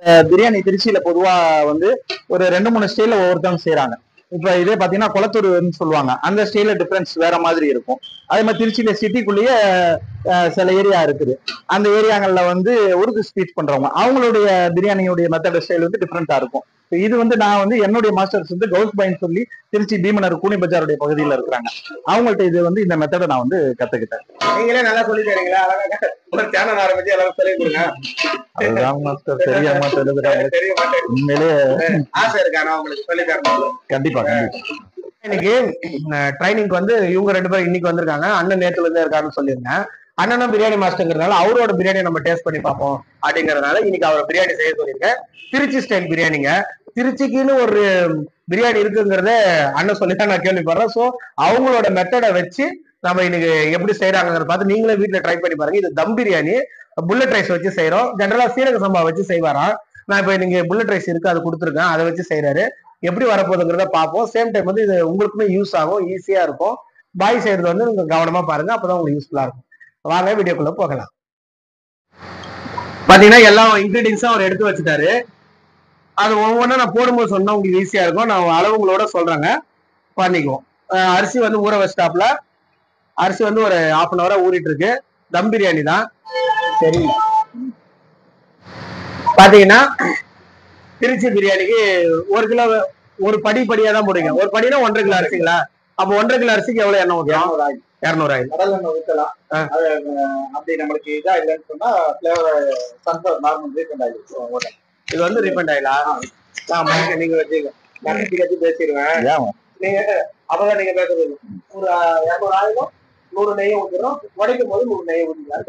பிரியாணி திருச்சியில பொதுவா வந்து ஒரு 2-3 ஸ்டைல ஒவ்வொருத்தவங்க செய்யறாங்க. இப்ப இதே பாத்தீங்கன்னா குளத்தூர்னு சொல்லுவாங்க, அந்த ஸ்டைல டிஃபரன்ஸ் வேற மாதிரி இருக்கும். அதே மாதிரி திருச்சியில சிட்டிக்குள்ளேயே சில ஏரியா இருக்குது. அந்த ஏரியாங்கள்ல வந்து உருது ஸ்பீச் பண்றவங்க அவங்களுடைய பிரியாணியுடைய மெத்தட் ஸ்டைல் வந்து டிஃப்ரெண்டா இருக்கும். இது வந்து நான் வந்து என்னுடைய மாஸ்டர்ஸ் வந்து கவுஸ் பைன்னு சொல்லி திருச்சி பீமனர் கூனி பஜாருடைய பகுதியில் இருக்கிறாங்க. அவங்கள்ட்ட இது வந்து இந்த மெத்தடை நான் வந்து கத்துக்கிட்டேன். நீங்களே நல்லா சொல்லி தரீங்களா? ஒரு சேனல் ஆரம்பிச்சு எல்லாரும் சொல்லி கொடுங்க. அதுதான் மாஸ்டர் தெரிய மாட்டேன். உண்மையிலே ஆசை இருக்கானா உங்களுக்கு சொல்லி தரணும்? கண்டிப்பா கண்டிப்பா. இன்னைக்கு ட்ரைனிங் வந்து இவங்க 2 பேரும் இன்னைக்கு வந்திருக்காங்க. அண்ணன் நேத்துல இருந்தே இருக்காருன்னு சொல்லியிருந்தேன். அண்ணனும் பிரியாணி மாஸ்டர்ங்கிறதுனால அவரோட பிரியாணி நம்ம டேஸ்ட் பண்ணி பார்ப்போம் அப்படிங்கறதுனால இன்னைக்கு அவர் பிரியாணி செய்ய சொல்லியிருக்கேன். திருச்சி ஸ்டைல் பிரியாணிங்க. திருச்சிக்குன்னு ஒரு பிரியாணி இருக்குங்கிறத அண்ணன் சொல்லிதான் நான் கேள்விப்படுறேன். ஸோ அவங்களோட மெத்தடை வச்சு நம்ம இன்னைக்கு எப்படி செய்யறாங்கிறத பார்த்து நீங்களே வீட்டுல ட்ரை பண்ணி பாருங்க. இது தம் பிரியாணி, புல்லட் ரைஸ் வச்சு செய்யறோம். ஜென்ரலா சீரக சம்பா வச்சு செய்வாராம். நான் இப்ப நீங்க புல்லட் ரைஸ் இருக்கு அது கொடுத்துருக்கேன், அதை வச்சு செய்யறாரு. எப்படி வரப்போகுதுங்கிறத பார்ப்போம். சேம் டைம் வந்து இது உங்களுக்குமே யூஸ் ஆகும், ஈஸியா இருக்கும். பாய் செய்யறது வந்து நீங்க கவனமா பாருங்க, அப்பதான் உங்களுக்கு யூஸ்ஃபுல்லா இருக்கும். வாங்க வீடியோக்குள்ள போகலாம். பாத்தீங்கன்னா எல்லா இன்கிரீடியன்ஸும் அவர் எடுத்து வச்சுட்டாரு. அது ஒவ்வொன்றும் நான் போடும்போது சொன்னா உங்களுக்கு ஈஸியா இருக்கும். நான் அளவுங்களோட சொல்றேங்க, பண்ணிக்குவோம். அரிசி வந்து ஊற வச்சிட்டாப்ல. அரிசி வந்து ஒரு 1/2 அன் ஹவரா ஊறிட்டு இருக்கு. தம் பிரியாணி தான். சரி, பாத்தீங்கன்னா திருச்சி பிரியாணிக்கு 1 கிலோ ஒரு படியா தான் போடுங்க. ஒரு படினா 1.5 கிலோ அரிசிங்களா? அப்போ 1.5 கிலோ அரிசிக்கு எவ்வளவு எண்ணெய் ஊற்றலாம்? 200 ஆயில். கடல் எண்ணெய் ஊற்றலாம். அப்படி நம்மளுக்கு இதா இல்லைன்னு சொன்னா flavour sunflower normal refined oil. இது வந்து ரீஃபைண்ட் ஆயிலா? நீங்க வச்சுக்க, நான் கட்டி பேசிடுவேன். நீங்க அப்பதான் நீங்க பேசுறது. ஒரு 200 ஆயிலும் 100 நெய்யும் ஊற்றுறோம். உடைக்கும் போது 100 நெய்யை ஊற்றிக்கலாம்.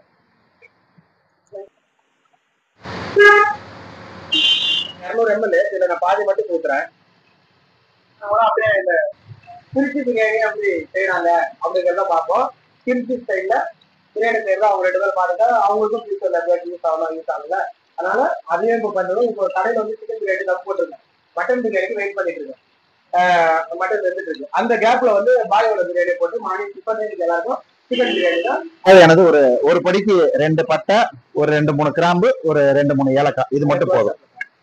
200 ml இதுல நான் பாதி மட்டும் ஊத்துறேன். அப்படியே இந்த திருச்சி பிரியாணி அப்படி செய்யறாங்க அப்படிங்கிறத பார்ப்போம். திருச்சி ஸ்டைல்ல பிரியாணி செய்யறதா அவங்க 2 பேரும் பார்த்துட்டா அவங்களுக்கும் பிடிச்ச யூஸ் ஆகல. அதனால அதையும் இப்ப பண்றோம். இப்போ கடையில வந்து சிக்கன் பிரியாணி தப்பு போட்டிருக்கேன். மட்டன் பிரியாணிக்கு வெயிட் பண்ணிட்டு இருக்கேன். மட்டன் வெந்துட்டு இருக்கு. அந்த கேப்ல வந்து பாயோட பிரியாணி போட்டு மார்னிங் டிஃபன் எல்லாருக்கும் சிக்கன் பிரியாணி தான். அது எனக்கு ஒரு படிக்கு 2 பட்டை, ஒரு 2-3 கிராம்பு, ஒரு 2-3 ஏலக்காய், இது மட்டும் போதும்.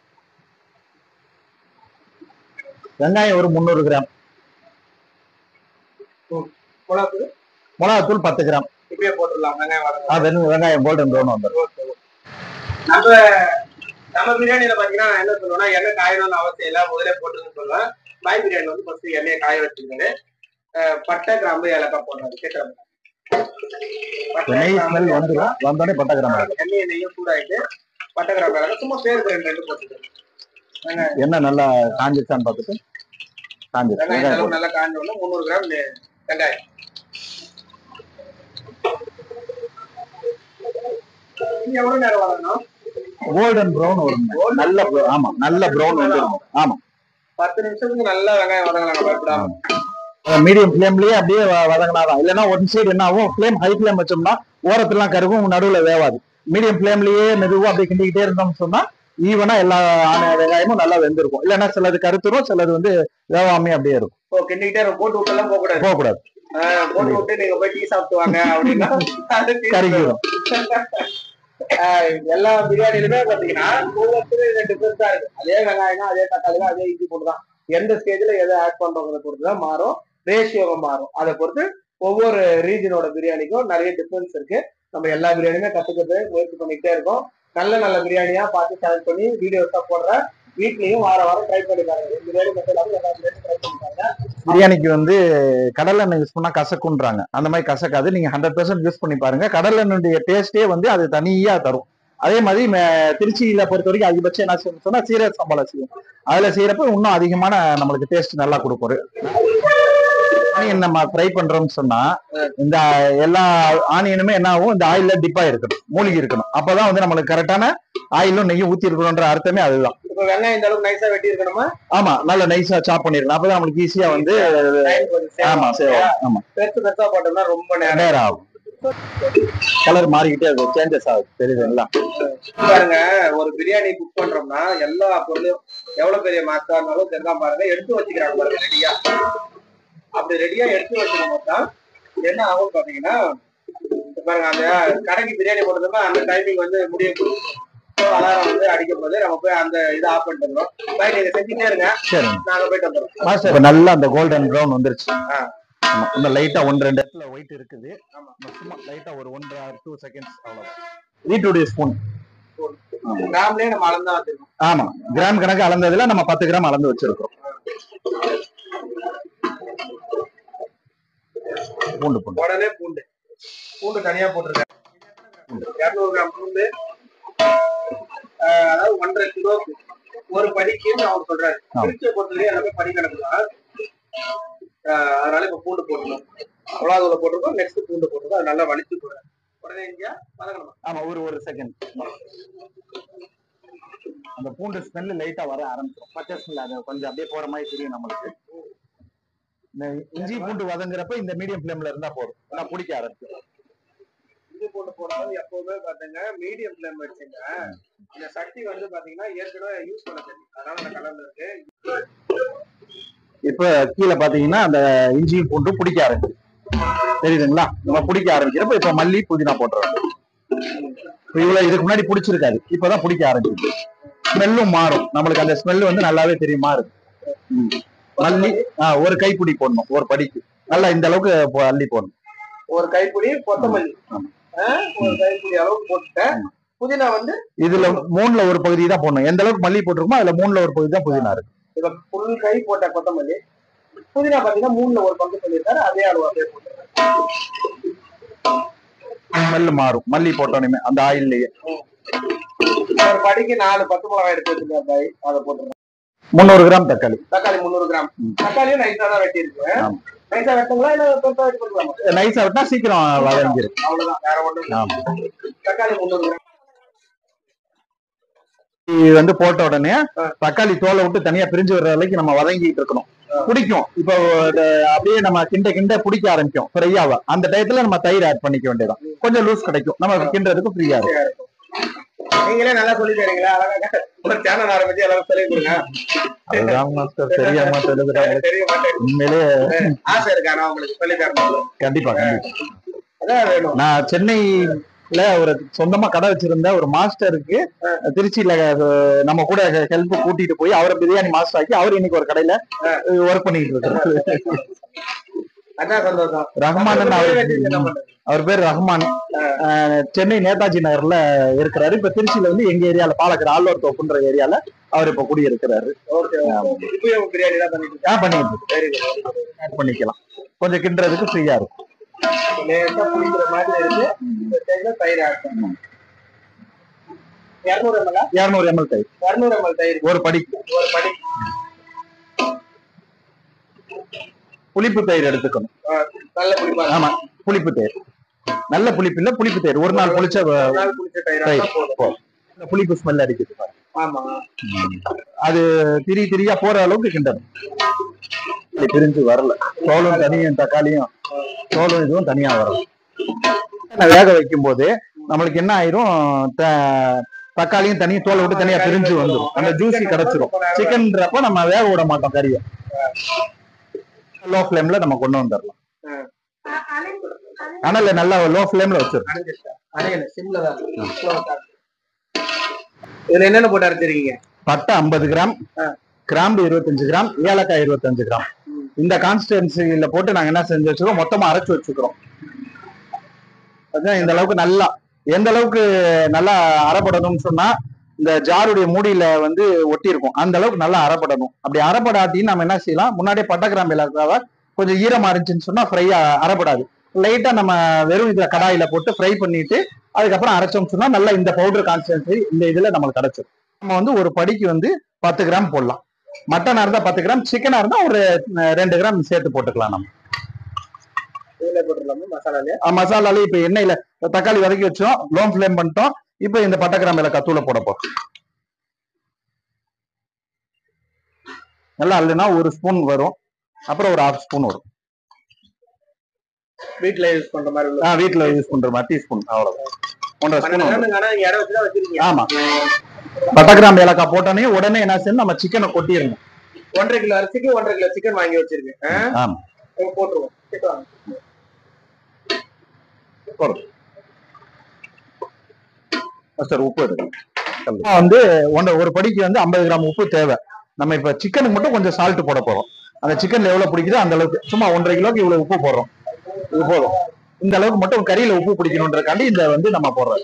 வெங்காயம் ஒரு 300 கிராம். மிளகாத்தூள் 10 கிராம். இப்படியே போட்டுடலாம். வெங்காயம் கோல்டன் ப்ரௌன் வந்துடும். நம்ம பிரியாணியில பாத்தீங்கன்னா என்ன சொல்லுவோம்னா எண்ணெய் காயணும்னு அவசியம் இல்லை, முதலே போட்டுன்னு சொல்லுவேன். பாய் பிரியாணி வந்து ஃபர்ஸ்ட் எண்ணெயை காய வச்சுக்கிட்டு பட்டை கிராம்பு ஏலக்காய் போடுறாரு. கேட்கறாங்க வந்தோடனே பட்டை கிராம்பு எண்ணெயை நெய்யும் சூடாயிட்டு பட்டை கிராம்பு ஏலக்காய் சும்மா பேருக்கு 2 போட்டுக்கிறேன். எண்ணெய் நல்லா காஞ்சிச்சான்னு பார்த்துட்டு வெங்காயம் நல்லா காஞ்ச உடனே 300 கிராம் வெங்காயம். எவ்வளவு நேரம் வளரணும்? கோல்டன் ப்ரௌன் வரும். நல்ல ஆமா, நல்ல ப்ரௌன் வந்துடும். ஆமா, 10 நிமிஷத்துக்கு நல்லா வெங்காயம் வதங்கலாம். பயப்படாம மீடியம் ஃபிளேம்லயே அப்படியே வதங்கினாதான். இல்லைன்னா ஒன் சைடு என்ன ஆகும், ஃபிளேம் ஹை ஃபிளேம் வச்சோம்னா ஓரத்துலாம் கருகும், நடுவுல வேவாது. மீடியம் ஃபிளேம்லயே மெதுவா அப்படியே கிண்டிக்கிட்டே இருந்தோம்னு சொன்னா ஈவனா எல்லா வெங்காயமும் நல்லா வெந்திருக்கும். இல்லைன்னா சிலது கருத்துரும், சிலது வந்து வேவாமே அப்படியே இருக்கும். கிண்டிக்கிட்டே போட்டு விட்டுலாம் போகக்கூடாது. போட்டு விட்டு நீங்க போய் டீ சாப்பிடுவாங்க அப்படின்னா கறிக்கிறோம். எல்லா பிரியாணிலுமே பாத்தீங்கன்னா ஒவ்வொருத்தரும் டிஃபரன்ஸா இருக்கு. அதே வெங்காயம், அதே தக்காளி, அதே இஞ்சி போட்டுதான். எந்த ஸ்டேஜ்ல எதை ஆட் பண்றோங்கிறத பொறுத்துதான் மாறும், ரேஷியோவை மாறும். அதை பொறுத்து ஒவ்வொரு ரீஜனோட பிரியாணிக்கும் நிறைய டிஃபரன்ஸ் இருக்கு. நம்ம எல்லா பிரியாணியுமே கத்துக்கிறது முயற்சி பண்ணிக்கிட்டே இருக்கோம். நல்ல நல்ல பிரியாணியா பார்த்து செலக்ட் பண்ணி வீடியோஸா போடுறேன். வீட்லயும் வாரம் ட்ரை பண்ணி பாருங்க. பிரியாணி மெத்தடாவும் எல்லா பிரியாணியும் ட்ரை பண்ணி பாருங்க. பிரியாணிக்கு வந்து கடல் எண்ணெய் யூஸ் பண்ணா கசக்குன்றாங்க. அந்த மாதிரி கசக்காது. நீங்க 100% யூஸ் பண்ணி பாருங்க. கடல் எண்ணெயுடைய டேஸ்டே வந்து அது தனியா தரும். அதே மாதிரி திருச்சியில பொறுத்த வரைக்கும் அதிகபட்சம் என்ன செய்யணும் சொன்னா சீரக சம்பால செய்யும். அதுல செய்யறப்ப இன்னும் அதிகமான நம்மளுக்கு டேஸ்ட் நல்லா கொடுக்கும். ஆனியன் நம்ம ஃப்ரை பண்றோம்னு சொன்னா இந்த எல்லா ஆனியனுமே என்ன ஆகும், இந்த ஆயில்ல டிப்பா இருக்கணும், மூழ்கி இருக்கணும். அப்பதான் வந்து நம்மளுக்கு கரெக்டான ஆயிலும் நெய்யும் ஊத்தி இருக்கணும்ன்ற அர்த்தமே அதுதான். இப்ப வெங்காயம் இந்த அளவுக்கு நைஸா வெட்டி இருக்கணுமா? ஆமா, நல்ல நைஸா சாப் பண்ணிருக்கணும். அப்பதான் நம்மளுக்கு ஈஸியா வந்து ஆமா ஆமா பெருசா போட்டோம்னா ரொம்ப நேரம் ஆகும். கலர் மாறிக்கிட்டே இருக்கும், சேஞ்சஸ் ஆகுது. தெரியுதுங்களா? பாருங்க, ஒரு பிரியாணி குக் பண்றோம்னா எல்லா பொருளையும் எவ்வளவு பெரிய மாஸ்டா இருந்தாலும் தெரிதான் பாருங்க, எடுத்து வச்சுக்கிறாங்க பாருங்க ரெடியா. அப்படி ரெடியா எடுத்து வச்சுக்கும் போதுதான் என்ன ஆகும் பாத்தீங்கன்னா, பாருங்க அந்த கடைக்கு பிரியாணி போட்டதுன்னா அந்த டைமிங் வந்து முடிய போகுது. அலாரம் வந்து அடிக்கும் போது நம்ம போய் அந்த இதை ஆஃப் பண்ணிட்டு வந்துடும். பாய் நீங்க செஞ்சுட்டே இருங்க, சரி நாங்க போயிட்டு வந்துடுறோம். நல்லா அந்த கோல்டன் ப்ரௌன் வந்துருச்சு. இன்னும் லைட்டா 1-2 இடத்துல ஒயிட் இருக்குது. சும்மா லைட்டா ஒரு 1 or 2 seconds அவ்வளவு. வீட்டுடைய ஸ்பூன் கிராம்லயே நம்ம அளந்தா வச்சிருக்கோம். ஆமா, கிராம் கணக்கு அளந்ததுல நம்ம 10 கிராம் அளந்து வச்சிருக்கோம். பூண்டு பூண்டு உடனே பூண்டு பூண்டு தனியா போட்டுருக்கேன். 200 கிராம் பூண்டு, அதாவது 1.5 கிலோக்கு ஒரு படிக்குன்னு அவர் சொல்றாரு. பிரிச்ச பொறுத்தவரை எல்லாமே படி கணக்குதான். அதனால இப்ப பூண்டு போட்டுருக்கோம். அவ்வளவு போட்டிருக்கோம். நெக்ஸ்ட் பூண்டு போட்டிருக்கோம். அது நல்லா வலிச்சு போடுறேன். உடனே இங்க வதங்கணும். ஆமா, ஒரு செகண்ட். அந்த பூண்டு ஸ்மெல் லைட்டா வர ஆரம்பிச்சிடும். பச்சை ஸ்மெல் அது கொஞ்சம் அப்படியே போற மாதிரி தெரியும் நம்மளுக்கு. இந்த இஞ்சி பூண்டு வதங்குறப்ப இந்த மீடியம் ஃபிளேம்ல இருந்தா போதும். ஆனா பிடிக்க ஆரம்பிச்சிடும். இஞ்சி பூண்டு போடும்போது எப்பவுமே பாத்தீங்க மீடியம் ஃபிளேம் வச்சுங்க. இந்த சட்டி வந்து பாத்தீங்கன்னா ஏற்கனவே யூஸ் பண்ண சட்டி, அதனால அந்த கலர்ல இருக்கு. இப்ப கீழே பாத்தீங்கன்னா அந்த இஞ்சியும் பூண்டும் பிடிக்க ஆரம்பிச்சு தெரியுதுங்களா? நம்ம பிடிக்க ஆரம்பிக்கிறப்ப இப்ப மல்லி புதினா போட்டுறோம். இவ்வளவு இதுக்கு முன்னாடி பிடிச்சிருக்காது, இப்பதான் பிடிக்க ஆரம்பிச்சு. ஸ்மெல்லும் மாறும். நம்மளுக்கு அந்த ஸ்மெல் வந்து நல்லாவே தெரியும் மாறும். மல்லி ஒரு கைப்பிடி போடணும். ஒரு படிக்கு நல்லா இந்த அளவுக்கு அள்ளி போடணும். ஒரு கைப்பிடி கொத்தமல்லி ஒரு கைப்பிடி அளவுக்கு போட்டுட்டேன். புதினா வந்து இதுல 3ல ஒரு பகுதி தான் போடணும். எந்த அளவுக்கு மல்லி போட்டிருக்கோமோ அதுல 3ல ஒரு பகுதி தான் புதினா இருக்கு. இப்ப ஃபுல் கை போட்ட கொத்தமல்லி, புதினா பாத்தீங்கன்னா 3ல ஒரு பங்கு சொல்லியிருக்காரு. அதே அளவு அப்படியே போட்டுருக்கேன். ஸ்மெல் மாறும் மல்லி போட்டோன்னே அந்த ஆயில்லையே. ஒரு படிக்கு 4 பச்சை மிளகாய் எடுத்து வச்சிருக்கேன் பாய், அதை போட்டுருக்கேன். 300 கிராம் தக்காளி 300 கிராம் தக்காளியும் நைஸா தான் வெட்டி இருக்கு. நைஸா வெட்டுங்களா இல்ல பெருசா வெட்டி போட்டுக்கலாமா? நைஸா வெட்டா சீக்கிரம் வதங்கிடும். அவ்வளவுதான், வேற ஒண்ணும். தக்காளி 300 கிராம் வந்து போட்ட உடனே தக்காளி தோலை விட்டு தனியா பிரிஞ்சு வர்ற வரைக்கும் நம்ம வதங்கிட்டு இருக்கணும். பிடிக்கும். இப்போ அப்படியே நம்ம கிண்ட பிடிக்க ஆரம்பிக்கும் ஃப்ரையாவா. அந்த டயத்துல நம்ம தயிர் ஆட் பண்ணிக்க வேண்டியதான். கொஞ்சம் லூஸ் கிடைக்கும், நம்ம கிண்டறதுக்கு ஃப்ரீயா இருக்கும். நீங்களே நல்லா சொல்லி தரீங்களா? அழகா ஒரு சேனல் ஆரம்பிச்சு எல்லாரும் சொல்லி கொடுங்க. தெரிய மாட்டேன். உண்மையிலே ஆசை இருக்கா நான் உங்களுக்கு சொல்லி தரணும்? கண்டிப்பா கண்டிப்பா. நான் சென்னையில ஒரு சொந்தமா கடை வச்சிருந்த ஒரு மாஸ்டருக்கு திருச்சியில நம்ம கூட ஹெல்ப் கூட்டிட்டு போய் அவரை பிரியாணி மாஸ்டர் ஆக்கி அவர் இன்னைக்கு ஒரு கடையில ஒர்க் பண்ணிட்டு இருக்காரு. ரஹ்மான் அவர் பேர் ரஹ்மான். சென்னை நேதாஜி நகர்ல இருக்கிறாரு. இப்ப திருச்சியில வந்து எங்க ஏரியால பாலக்கர் ஆழ்வார் தோப்புன்ற ஏரியால அவர் இப்ப குடியிருக்கிறாரு. பண்ணிக்கலாம். கொஞ்சம் கிண்டுறதுக்கு ஃப்ரீயா இருக்கும். 200 ml தயிர் ஒரு படிக்கு. புளிப்பு தயிர் எடுத்துக்கணும். ஆமா, புளிப்பு தயிர். நல்ல புளிப்பு இல்ல, புளிப்பு தயிர். ஒரு நாள் புளிச்ச தயிர். புளிப்பு ஸ்மெல் அடிக்குது. அது திரியா போற அளவுக்கு கிண்டணும். பிரிஞ்சு வரல. தோலும் தனியும் தக்காளியும் தோலும் இதுவும் தனியா வரணும். வேக வைக்கும் போது நம்மளுக்கு என்ன ஆயிரும், தக்காளியும் தனியும் தோலை விட்டு தனியா பிரிஞ்சு வந்துடும். அந்த ஜூசி கிடைச்சிரும். சிக்கன்றப்ப நம்ம வேக விட மாட்டோம் கறியை. லோ ஃபிளேம்ல நம்ம கொண்டு வந்துடலாம். அனல்ல நல்லா லோ ஃபிளேம்ல வச்சிருக்கோம். இதுல என்னென்ன போட்டு அரைச்சிருக்கீங்க? பட்டை 50 கிராம், கிராம்பு 25 கிராம், ஏலக்காய் 25 கிராம். இந்த கான்ஸ்டன்சில போட்டு நாங்க என்ன செஞ்சு வச்சுக்கிறோம், மொத்தமா அரைச்சு வச்சுக்கிறோம். இந்த அளவுக்கு நல்லா, எந்த அளவுக்கு நல்லா அரைப்படணும்னு சொன்னா இந்த ஜாருடைய மூடியில வந்து ஒட்டி இருக்கும். அந்த அளவுக்கு நல்லா அரைப்படணும். அப்படி அரைப்படாட்டின்னு நம்ம என்ன செய்யலாம், முன்னாடியே பட்டை கிராம்பு ஏலக்காவை கொஞ்சம் ஈரமா இருந்துச்சுன்னு சொன்னா ஃப்ரையா அரைப்படாது. லைட்டா நம்ம வெறும் இதுல கடாயில போட்டு ஃப்ரை பண்ணிட்டு அதுக்கப்புறம் அரைச்சோம்னு சொன்னா நல்லா இந்த பவுடர் கான்ஸ்டன்சி இந்த இதுல நம்மளுக்கு கிடைச்சிடும். நம்ம வந்து ஒரு படிக்கு வந்து 10 கிராம் போடலாம். மட்டனா இருந்தா 10 கிராம், சிக்கனா இருந்தா ஒரு 2 கிராம் சேர்த்து போட்டுக்கலாம். நம்ம மசாலாலே இப்ப எண்ணெயில தக்காளி வதக்கி வச்சோம், லோ ஃபிளேம் பண்ணிட்டோம். இப்ப இந்த பட்டை கிராம்பு ஏலக்காய் தூளை போட போறோம். நல்லா இல்லைன்னா 1 ஸ்பூன் வரும், அப்புறம் ஒரு 1/2 ஸ்பூன் வரும். வீட்ல யூஸ் பண்ற மாதிரி வீட்ல யூஸ் பண்ற மாதிரி டீஸ்பூன் அவ்வளவுதான். 1.5 ஸ்பூன். ஆமா, பட்டை கிராம்பு ஏலக்காய் போட்டோன்னே உடனே என்ன செய்யணும், நம்ம சிக்கனை கொட்டிடணும். 1.5 கிலோ அரிசிக்கு 1.5 கிலோ சிக்கன் வாங்கி வச்சிருக்கேன். ஆமா, போட்டுருவோம். சார் உப்பு எடுக்கணும். வந்து ஒரு படிக்கு வந்து 50 கிராம் உப்பு தேவை. நம்ம இப்ப சிக்கனுக்கு மட்டும் கொஞ்சம் சால்ட் போட போறோம். அந்த சிக்கன்ல எவ்வளவு பிடிக்குதோ அந்த அளவுக்கு, சும்மா 1.5 கிலோக்கு இவ்வளவு உப்பு போடுறோம். இது போதும். இந்த அளவுக்கு மட்டும் கறியில உப்பு பிடிக்கணுன்றக்காண்டி இந்த வந்து நம்ம போடுறோம்.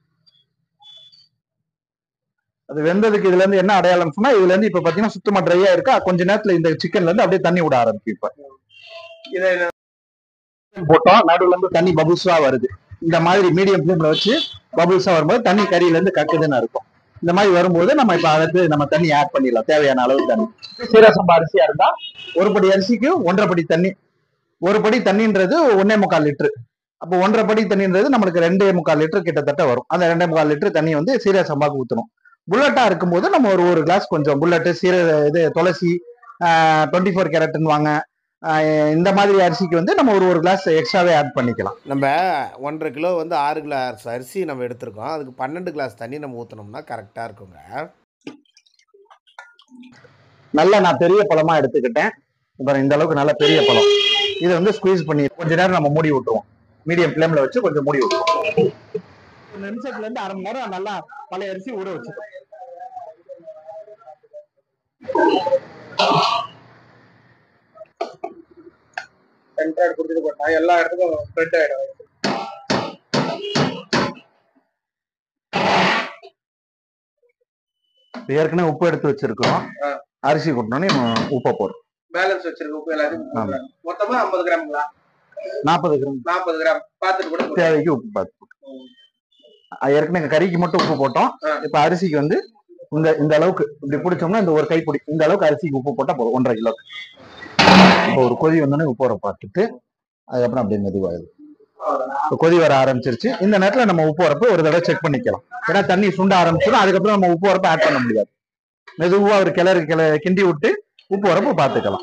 அது வெந்ததுக்கு இதுல இருந்து என்ன அடையாளம் சொன்னா, இதுல இருந்து இப்ப பாத்தீங்கன்னா சுத்தமா ட்ரையா இருக்கா, கொஞ்ச நேரத்துல இந்த சிக்கன்ல இருந்து அப்படியே தண்ணி விட ஆரம்பிக்கும். இப்ப இதை போட்டோம், நடுவுல இருந்து தண்ணி பபுள்ஸா வருது. இந்த மாதிரி மீடியம் ஃபிளேம்ல வச்சு பபுள்ஸா வரும்போது தண்ணி கறியில இருந்து கக்குதுன்னு இருக்கும். இந்த மாதிரி வரும்போது நம்ம இப்ப அடுத்து நம்ம தண்ணி ஆட் பண்ணிடலாம், தேவையான அளவு தண்ணி. சீரக சம்பா அரிசியா இருந்தா ஒரு படி அரிசிக்கு 1.5 படி தண்ணி. ஒரு படி தண்ணின்றது 1.25 லிட்டர். அப்போ 1.5 படி தண்ணின்றது நம்மளுக்கு 2.25 லிட்டர் கிட்டத்தட்ட வரும். அந்த 2.25 லிட்டர் தண்ணி வந்து சீரக சம்பாக்கு ஊற்றணும். புல்லட்டா இருக்கும்போது நம்ம ஒரு கிளாஸ் கொஞ்சம் புல்லட்டு சீரக இது துளசி 24 கேரட்னு வாங்க, இந்த மாதிரி அரிசிக்கு வந்து நம்ம ஒரு கிளாஸ் எக்ஸ்ட்ராவே ஆட் பண்ணிக்கலாம். நம்ம 1.5 கிலோ வந்து 6 கிளாஸ் அரிசி நம்ம எடுத்திருக்கோம். அதுக்கு 12 கிளாஸ் தண்ணி நம்ம ஊற்றினோம்னா கரெக்டாக இருக்குங்க. நல்லா நான் பெரிய பழமா எடுத்துக்கிட்டேன். இந்த அளவுக்கு நல்ல பெரிய பழம். இதை வந்து ஸ்குவீஸ் பண்ணி கொஞ்ச நேரம் நம்ம மூடி விட்டுருவோம். மீடியம் ஃபிளேம்ல வச்சு கொஞ்சம் மூடி விட்டுருவோம். 1 நிமிஷத்துல இருந்து அரை மணி நேரம் நல்லா பழைய அரிசி ஊற வச்சுக்கோம். சென்ட்ராய்டு கொடுத்துட்டு போட்டா எல்லா இடத்துக்கும் ஸ்ப்ரெட் ஆயிடும். ஏற்கனவே உப்பு எடுத்து வச்சிருக்கோம். அரிசி கொட்டினோடனே உப்பை போடுறோம். பேலன்ஸ் வச்சிருக்க உப்பு எல்லாத்தையும் மொத்தமா 50 கிராம்ங்களா? 40 கிராம். 40 கிராம் பார்த்துட்டு கூட தேவைக்கு உப்பு பார்த்து. ஏற்கனவே கறிக்கு மட்டும் உப்பு போட்டோம். இப்ப அரிசிக்கு வந்து இந்த அளவுக்கு இப்படி பிடிச்சோம்னா இந்த ஒரு கைப்பிடி இந்த அளவுக்கு அரிசிக்கு உப்பு போட்டா போதும். 1.5 கிலோ. இப்போ ஒரு கொதி வந்தோடனே உப்பு வர பார்த்துட்டு அதுக்கப்புறம் அப்படியே மெதுவாகுது. கொதி வர ஆரம்பிச்சிருச்சு. இந்த நேரத்துல நம்ம உப்பு வரப்ப ஒரு தடவை செக் பண்ணிக்கலாம். ஏன்னா தண்ணி சுண்ட ஆரம்பிச்சிடும். அதுக்கப்புறம் நம்ம உப்பு வரப்ப ஆட் பண்ண முடியாது. மெதுவா ஒரு கிண்டி விட்டு உப்பு வரப்ப பார்த்துக்கலாம்.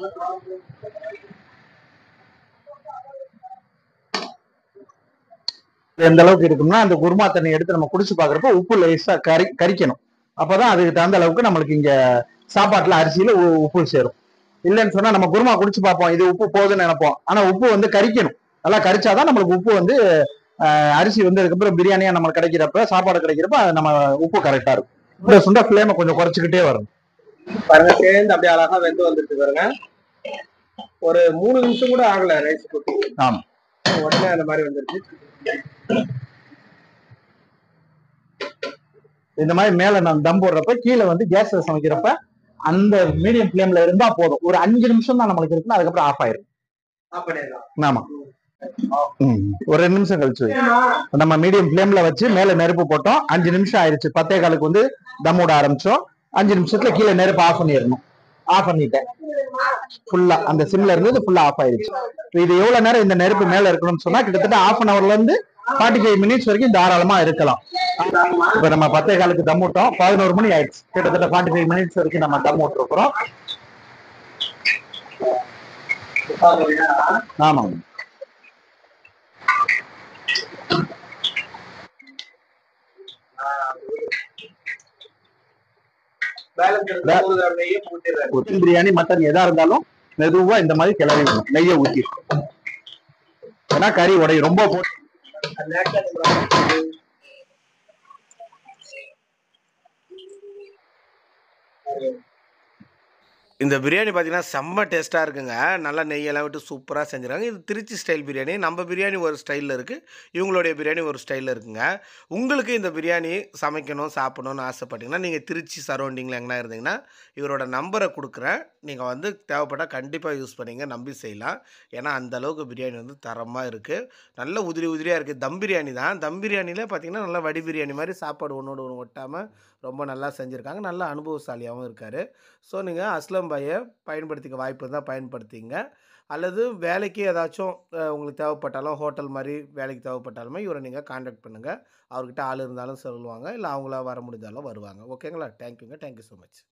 எந்த அளவுக்கு இருக்கும்னா அந்த குருமா தண்ணி எடுத்து நம்ம குடிச்சு பாக்குறப்ப உப்பு லேசா கரிக்கணும். அப்பதான் அதுக்கு தகுந்த அளவுக்கு நம்மளுக்கு இங்க சாப்பாட்டுல அரிசியில உப்பு சேரும். இல்லைன்னு சொன்னா நம்ம குருமா குடிச்சு பார்ப்போம், இது உப்பு போகுதுன்னு நினைப்போம். ஆனா உப்பு வந்து கரிக்கணும். நல்லா கரிச்சாதான் நம்மளுக்கு உப்பு வந்து அரிசி வந்து அதுக்கப்புறம் பிரியாணியா நம்மளுக்கு கிடைக்கிறப்ப சாப்பாடு கிடைக்கிறப்ப நம்ம உப்பு கரெக்டா இருக்கும். இந்த சுண்ட ஃபிளேமை கொஞ்சம் குறைச்சிக்கிட்டே வரும். பாருங்க சேர்ந்து அப்படியே அழகா வெந்து வந்துட்டு பாருங்க. ஒரு 3 நிமிஷம் கூட ஆகல ரைஸ் குட்டி. ஆமா, உடனே அந்த மாதிரி வந்துருச்சு. இந்த மாதிரி மேல நம்ம தம் போடுறப்ப கீழே வந்து கேஸ் சமைக்கிறப்ப அந்த மீடியம் ஃபிளேம்ல இருந்தா போதும். ஒரு 5 நிமிஷம் தான் நம்மளுக்கு இருக்குன்னா அதுக்கப்புறம் ஆஃப் ஆயிரும். ஆமா, ஒரு 2 நிமிஷம் கழிச்சு நம்ம மீடியம் ஃபிளேம்ல வச்சு மேல நெருப்பு போட்டோம். 5 நிமிஷம் ஆயிடுச்சு. 10:15 வந்து தம் விட ஆரம்பிச்சோம். 5 நிமிஷத்துல கீழே நெருப்பு ஆஃப் பண்ணிடணும். ஆஃப் பண்ணிட்டேன். ஃபுல்லா அந்த சிம்ல இருந்தது ஃபுல்லா ஆஃப் ஆயிடுச்சு. இது எவ்வளவு நேரம் இந்த நெருப்பு மேல இருக்கணும்னு சொன்னா கிட்டத்தட்ட 1/2 hourல இருந்து 45 மினிட்ஸ் வரைக்கும் தாராளமா இருக்கலாம். இப்ப நம்ம 10:15 தம் விட்டோம். 11 மணி ஆயிடுச்சு. கிட்டத்தட்ட 45 மினிட்ஸ் வரைக்கும் நம்ம தம் விட்டுருக்கிறோம். ஆமாங்க. பிரியாணி மட்டன் எதா இருந்தாலும் மெதுவா இந்த மாதிரி கிளறி நெய்யை ஊத்தி, ஏன்னா கறி உடையும். ரொம்ப போட்டு இந்த பிரியாணி பார்த்தீங்கன்னா செம்ம டேஸ்ட்டாக இருக்குங்க. நல்லா நெய்யெல்லாம் விட்டு சூப்பராக செஞ்சுருக்காங்க. இது திருச்சி ஸ்டைல் பிரியாணி. நம்ம பிரியாணி ஒரு ஸ்டைலில் இருக்குது, இவங்களுடைய பிரியாணி ஒரு ஸ்டைலில் இருக்குங்க. உங்களுக்கு இந்த பிரியாணி சமைக்கணும் சாப்பிடணும்னு ஆசைப்பட்டீங்கன்னா நீங்கள் திருச்சி சரௌண்டிங்கில் எங்கன்னா இருந்தீங்கன்னா இவரோட நம்பரை கொடுக்குறேன். நீங்கள் வந்து தேவைப்பட்டால் கண்டிப்பாக யூஸ் பண்ணிங்க, நம்பி செய்யலாம். ஏன்னா அந்தளவுக்கு பிரியாணி வந்து தரமாக இருக்குது. நல்ல உதிரியாக இருக்குது. தம் பிரியாணி தான். தம் பிரியாணியில் பார்த்தீங்கன்னா நல்லா வடி பிரியாணி மாதிரி சாப்பாடு ஒன்றோடு ஒன்று ஒட்டாமல் ரொம்ப நல்லா செஞ்சுருக்காங்க. நல்ல அனுபவசாலியாகவும் இருக்கார். ஸோ நீங்கள் அஸ்லம் பாயை பயன்படுத்திக்க வாய்ப்பு இருந்தால் பயன்படுத்திங்க. அல்லது வேலைக்கு ஏதாச்சும் உங்களுக்கு தேவைப்பட்டாலும் ஹோட்டல் மாதிரி வேலைக்கு தேவைப்பட்டாலுமே இவரை நீங்கள் கான்டாக்ட் பண்ணுங்கள். அவர்கிட்ட ஆள் இருந்தாலும் சொல்லுவாங்க, இல்லை அவங்களா வர முடிஞ்சாலும் வருவாங்க. ஓகேங்களா? தேங்க்யூங்க. Thank you so much.